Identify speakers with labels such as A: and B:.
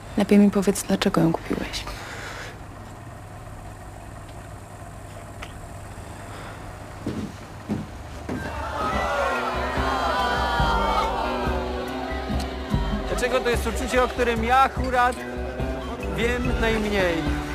A: Lepiej mi powiedz, dlaczego ją kupiłeś.
B: Dlaczego to jest uczucie, o którym ja akurat wiem najmniej?